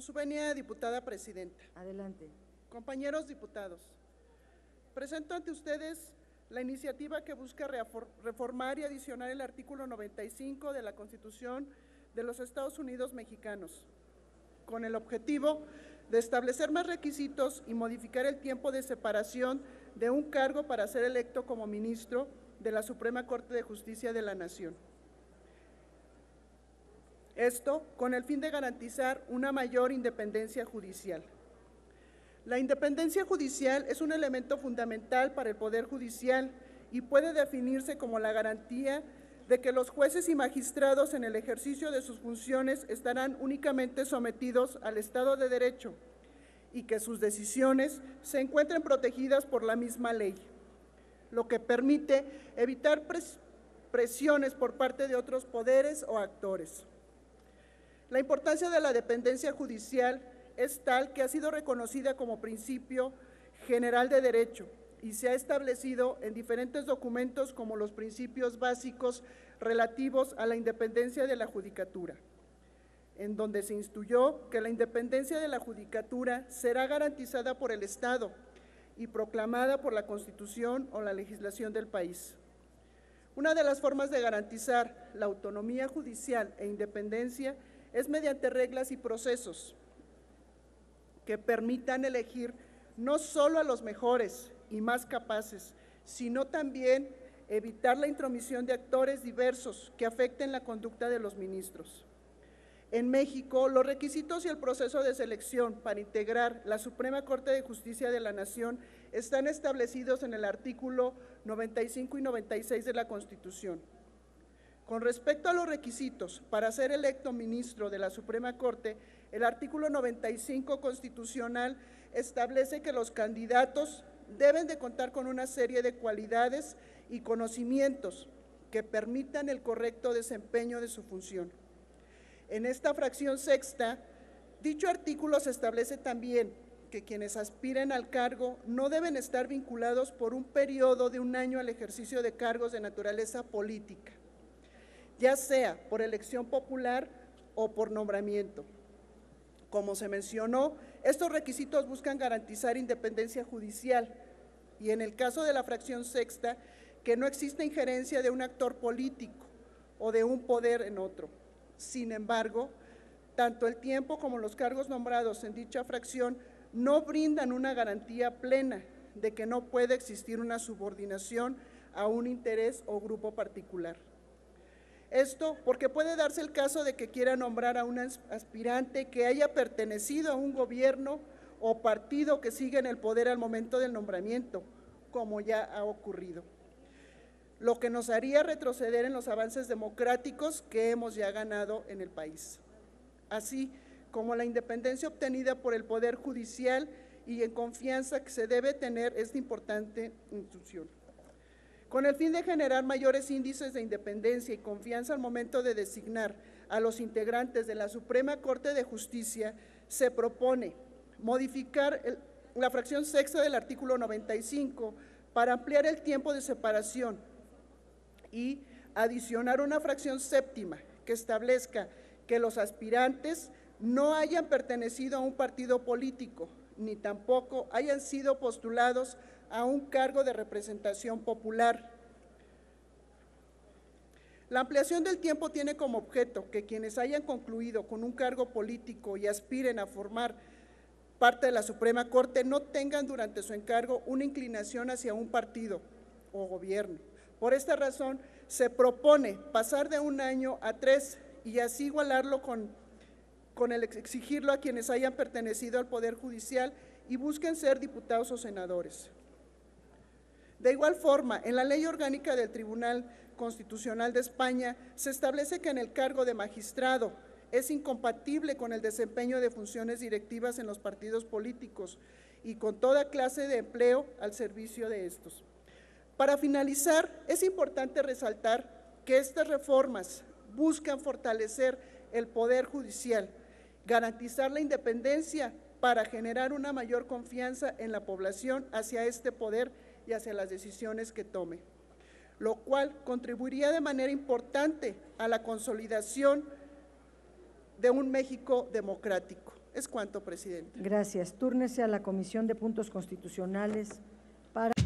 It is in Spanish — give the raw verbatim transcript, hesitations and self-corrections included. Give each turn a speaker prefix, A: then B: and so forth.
A: su venia, diputada presidenta.
B: Adelante.
A: Compañeros diputados, presento ante ustedes la iniciativa que busca reformar y adicionar el artículo noventa y cinco de la Constitución de los Estados Unidos mexicanos, con el objetivo de establecer más requisitos y modificar el tiempo de separación de un cargo para ser electo como ministro de la Suprema Corte de Justicia de la Nación. Esto con el fin de garantizar una mayor independencia judicial. La independencia judicial es un elemento fundamental para el Poder Judicial y puede definirse como la garantía de que los jueces y magistrados en el ejercicio de sus funciones estarán únicamente sometidos al Estado de Derecho y que sus decisiones se encuentren protegidas por la misma ley, lo que permite evitar pres- presiones por parte de otros poderes o actores. La importancia de la dependencia judicial es tal que ha sido reconocida como principio general de derecho y se ha establecido en diferentes documentos como los principios básicos relativos a la independencia de la judicatura, en donde se instruyó que la independencia de la judicatura será garantizada por el Estado y proclamada por la Constitución o la legislación del país. Una de las formas de garantizar la autonomía judicial e independencia es mediante reglas y procesos que permitan elegir no solo a los mejores y más capaces, sino también evitar la intromisión de actores diversos que afecten la conducta de los ministros. En México, los requisitos y el proceso de selección para integrar la Suprema Corte de Justicia de la Nación están establecidos en el artículo noventa y cinco y noventa y seis de la Constitución. Con respecto a los requisitos para ser electo ministro de la Suprema Corte, el artículo noventa y cinco constitucional establece que los candidatos deben de contar con una serie de cualidades y conocimientos que permitan el correcto desempeño de su función. En esta fracción sexta, dicho artículo se establece también que quienes aspiren al cargo no deben estar vinculados por un periodo de un año al ejercicio de cargos de naturaleza política, ya sea por elección popular o por nombramiento. Como se mencionó, estos requisitos buscan garantizar independencia judicial y en el caso de la fracción sexta, que no exista injerencia de un actor político o de un poder en otro. Sin embargo, tanto el tiempo como los cargos nombrados en dicha fracción no brindan una garantía plena de que no puede existir una subordinación a un interés o grupo particular. Esto porque puede darse el caso de que quiera nombrar a un aspirante que haya pertenecido a un gobierno o partido que sigue en el poder al momento del nombramiento, como ya ha ocurrido, lo que nos haría retroceder en los avances democráticos que hemos ya ganado en el país, así como la independencia obtenida por el Poder Judicial y en confianza que se debe tener esta importante institución. Con el fin de generar mayores índices de independencia y confianza al momento de designar a los integrantes de la Suprema Corte de Justicia, se propone modificar el, la fracción sexta del artículo noventa y cinco para ampliar el tiempo de separación y adicionar una fracción séptima que establezca que los aspirantes no hayan pertenecido a un partido político, ni tampoco hayan sido postulados a un cargo de representación popular. La ampliación del tiempo tiene como objeto que quienes hayan concluido con un cargo político y aspiren a formar parte de la Suprema Corte no tengan durante su encargo una inclinación hacia un partido o gobierno. Por esta razón, se propone pasar de un año a tres y así igualarlo con, con el exigirlo a quienes hayan pertenecido al Poder Judicial y busquen ser diputados o senadores. De igual forma, en la Ley Orgánica del Tribunal Constitucional de España se establece que en el cargo de magistrado es incompatible con el desempeño de funciones directivas en los partidos políticos y con toda clase de empleo al servicio de estos. Para finalizar, es importante resaltar que estas reformas buscan fortalecer el Poder Judicial, garantizar la independencia para generar una mayor confianza en la población hacia este poder y hacia las decisiones que tome, lo cual contribuiría de manera importante a la consolidación de un México democrático. Es cuanto, presidente.
B: Gracias. Túrnese a la Comisión de Puntos Constitucionales para…